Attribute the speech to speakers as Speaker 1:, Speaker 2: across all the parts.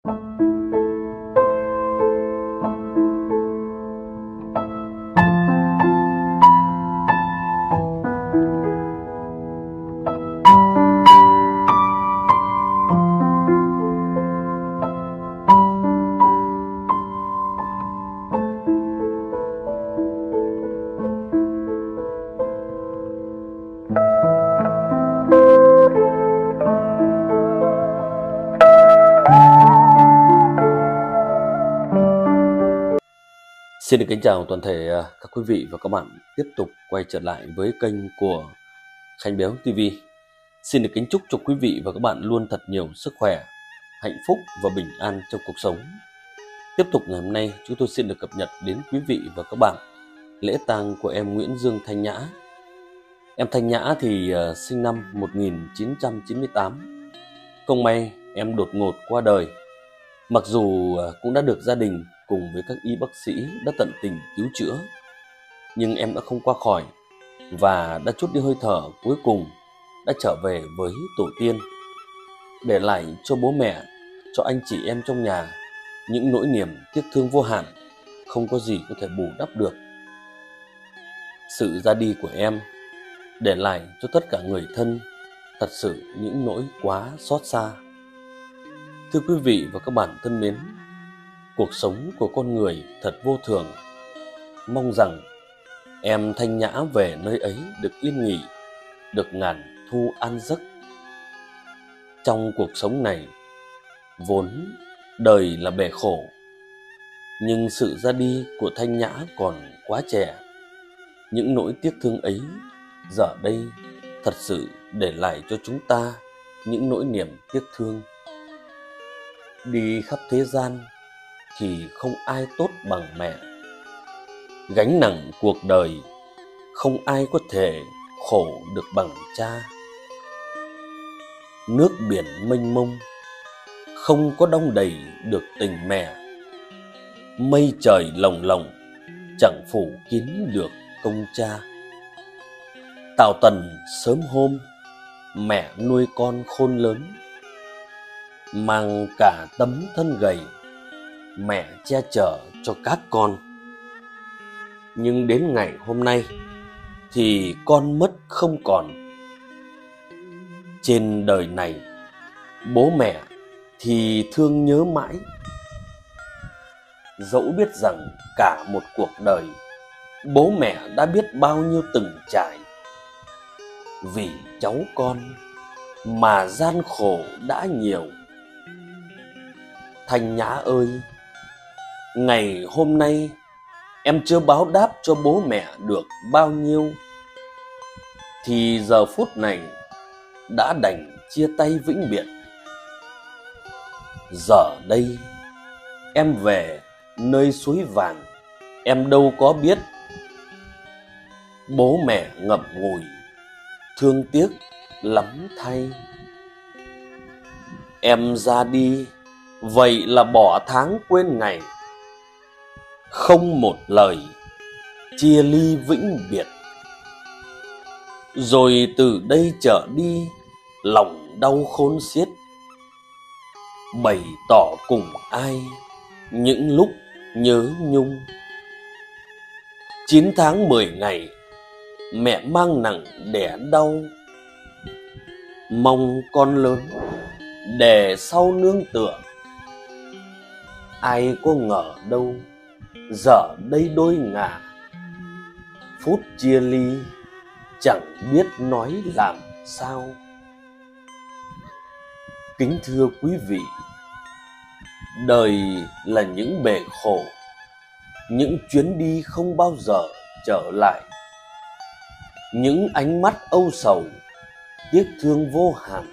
Speaker 1: Xin được kính chào toàn thể các quý vị và các bạn tiếp tục quay trở lại với kênh của Khánh Béo TV. Xin được kính chúc cho quý vị và các bạn luôn thật nhiều sức khỏe, hạnh phúc và bình an trong cuộc sống. Tiếp tục ngày hôm nay chúng tôi xin được cập nhật đến quý vị và các bạn lễ tang của em Nguyễn Dương Thanh Nhã. Em Thanh Nhã thì sinh năm 1998. Không may em đột ngột qua đời. Mặc dù cũng đã được gia đình cùng với các y bác sĩ đã tận tình cứu chữa, nhưng em đã không qua khỏi và đã trút đi hơi thở cuối cùng, đã trở về với tổ tiên, để lại cho bố mẹ, cho anh chị em trong nhà những nỗi niềm tiếc thương vô hạn, không có gì có thể bù đắp được. Sự ra đi của em để lại cho tất cả người thân thật sự những nỗi quá xót xa. Thưa quý vị và các bạn thân mến, cuộc sống của con người thật vô thường. Mong rằng em Thanh Nhã về nơi ấy được yên nghỉ, được ngàn thu an giấc. Trong cuộc sống này, vốn đời là bể khổ, nhưng sự ra đi của Thanh Nhã còn quá trẻ. Những nỗi tiếc thương ấy giờ đây thật sự để lại cho chúng ta những nỗi niềm tiếc thương. Đi khắp thế gian thì không ai tốt bằng mẹ. Gánh nặng cuộc đời không ai có thể khổ được bằng cha. Nước biển mênh mông không có đong đầy được tình mẹ. Mây trời lồng lộng chẳng phủ kín được công cha. Tào tần sớm hôm mẹ nuôi con khôn lớn, mang cả tấm thân gầy mẹ che chở cho các con. Nhưng đến ngày hôm nay thì con mất không còn. Trên đời này bố mẹ thì thương nhớ mãi, dẫu biết rằng cả một cuộc đời bố mẹ đã biết bao nhiêu từng trải. Vì cháu con mà gian khổ đã nhiều. Thanh Nhã ơi, ngày hôm nay em chưa báo đáp cho bố mẹ được bao nhiêu, thì giờ phút này đã đành chia tay vĩnh biệt. Giờ đây em về nơi suối vàng, em đâu có biết bố mẹ ngậm ngùi thương tiếc lắm thay. Em ra đi vậy là bỏ tháng quên ngày, không một lời chia ly vĩnh biệt. Rồi từ đây trở đi lòng đau khôn xiết, bày tỏ cùng ai những lúc nhớ nhung. 9 tháng 10 ngày mẹ mang nặng đẻ đau, mong con lớn để sau nương tựa. Ai có ngờ đâu giờ đây đôi ngả, phút chia ly chẳng biết nói làm sao. Kính thưa quý vị, đời là những bể khổ, những chuyến đi không bao giờ trở lại, những ánh mắt âu sầu tiếc thương vô hạn.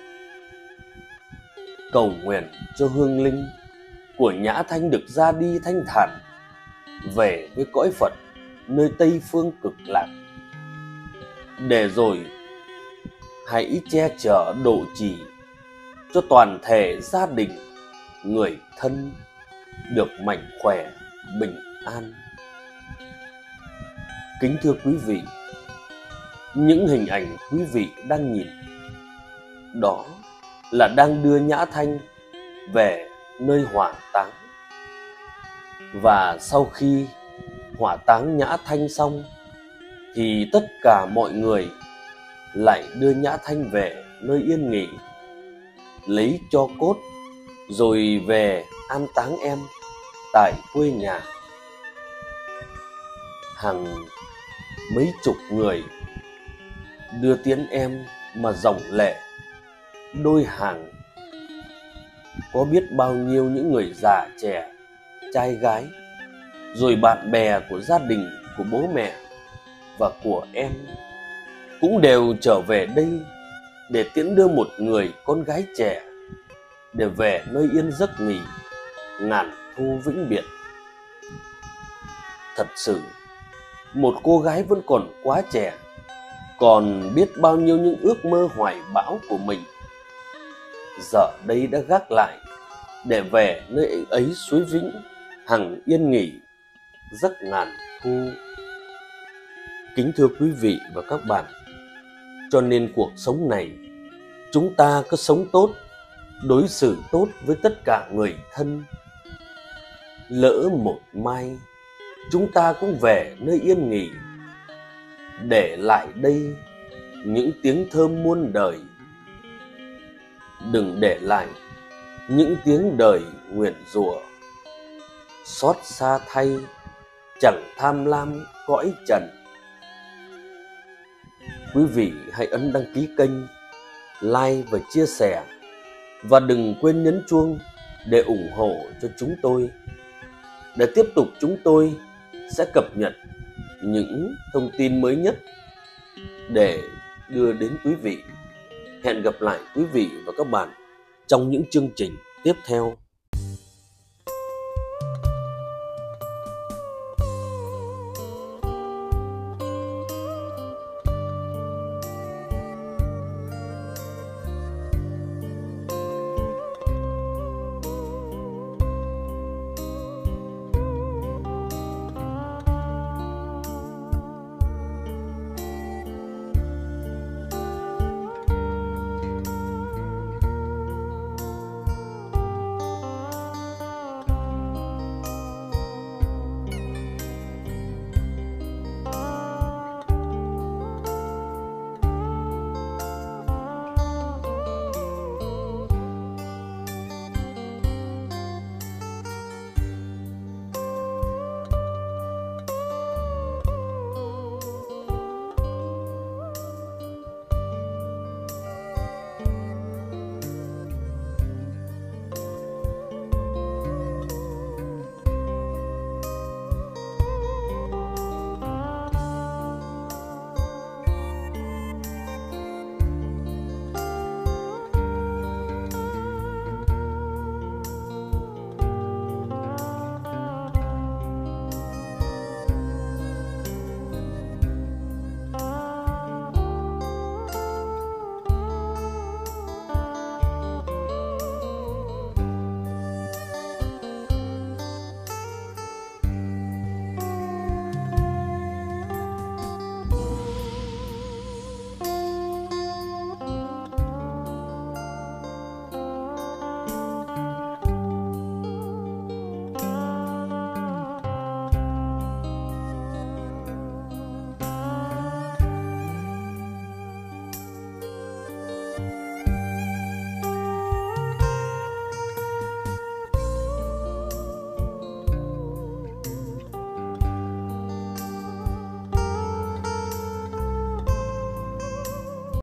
Speaker 1: Cầu nguyện cho hương linh của Nhã Thanh được ra đi thanh thản, về với cõi Phật nơi Tây Phương Cực Lạc, để rồi hãy che chở độ trì cho toàn thể gia đình, người thân được mạnh khỏe, bình an. Kính thưa quý vị, những hình ảnh quý vị đang nhìn đó là đang đưa Nhã Thanh về nơi hỏa táng. Và sau khi hỏa táng Nhã Thanh xong thì tất cả mọi người lại đưa Nhã Thanh về nơi yên nghỉ, lấy tro cốt rồi về an táng em tại quê nhà. Hàng mấy chục người đưa tiễn em mà ròng lệ đôi hàng. Có biết bao nhiêu những người già trẻ, trai gái, rồi bạn bè của gia đình, của bố mẹ và của em cũng đều trở về đây để tiễn đưa một người con gái trẻ để về nơi yên giấc nghỉ ngàn thu vĩnh biệt. Thật sự, một cô gái vẫn còn quá trẻ, còn biết bao nhiêu những ước mơ hoài bão của mình, giờ đây đã gác lại để về nơi ấy suối vĩnh hằng yên nghỉ giấc ngàn thu. Kính thưa quý vị và các bạn, cho nên cuộc sống này chúng ta cứ sống tốt, đối xử tốt với tất cả người thân. Lỡ một mai chúng ta cũng về nơi yên nghỉ, để lại đây những tiếng thơm muôn đời. Đừng để lại những tiếng đời nguyền rủa. Xót xa thay, chẳng tham lam cõi trần. Quý vị hãy ấn đăng ký kênh, like và chia sẻ, và đừng quên nhấn chuông để ủng hộ cho chúng tôi, để tiếp tục chúng tôi sẽ cập nhật những thông tin mới nhất để đưa đến quý vị. Hẹn gặp lại quý vị và các bạn trong những chương trình tiếp theo.